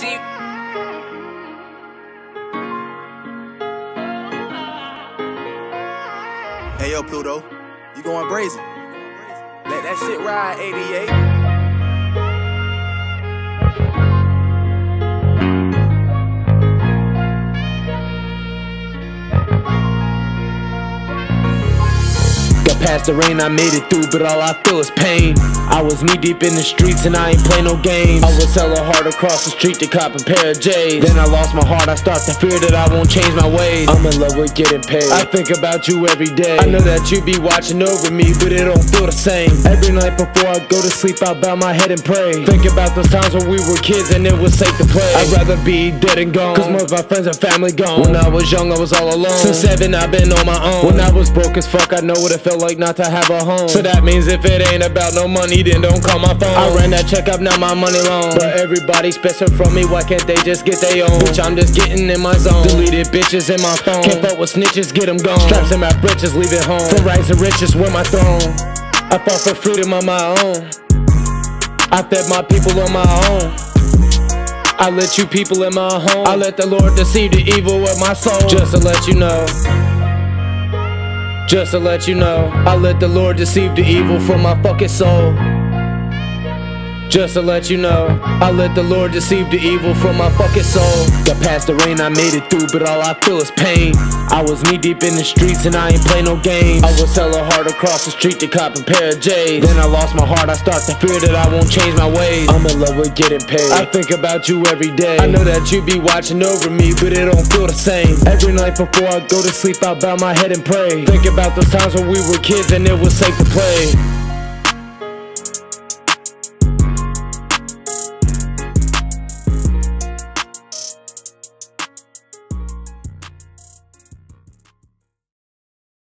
See. Hey yo, Pluto, you going brazen. Let that shit ride, 88. Past the rain, I made it through, but all I feel is pain. I was knee deep in the streets and I ain't play no games. I was hella hard across the street to cop a pair of J's. Then I lost my heart, I start to fear that I won't change my ways. I'm in love with getting paid, I think about you every day. I know that you be watching over me, but it don't feel the same. Every night before I go to sleep, I bow my head and pray. Think about those times when we were kids and it was safe to play. I'd rather be dead and gone, cause most of my friends and family gone. When I was young, I was all alone. Since 7, I've been on my own. When I was broke as fuck, I know what it felt like not to have a home. So that means if it ain't about no money, then don't call my phone. I ran that check up, now my money long. But everybody's special from me, why can't they just get their own? Bitch, I'm just getting in my zone. Deleted bitches in my phone. Can't fuck with snitches, get them gone. Straps in my britches, leave it home. From rags to riches with my throne. I fought for freedom on my own. I fed my people on my own. I let you people in my home. I let the Lord deceive the evil with my soul. Just to let you know, just to let you know, I let the Lord deceive the evil from my fucking soul. Just to let you know, I let the Lord deceive the evil from my fucking soul. Got past the rain, I made it through, but all I feel is pain. I was knee deep in the streets and I ain't play no games. I was hella hard across the street to cop a pair of J's. Then I lost my heart, I start to fear that I won't change my ways. I'm in love with getting paid, I think about you every day. I know that you be watching over me, but it don't feel the same. Every night before I go to sleep, I bow my head and pray. Think about those times when we were kids and it was safe to play.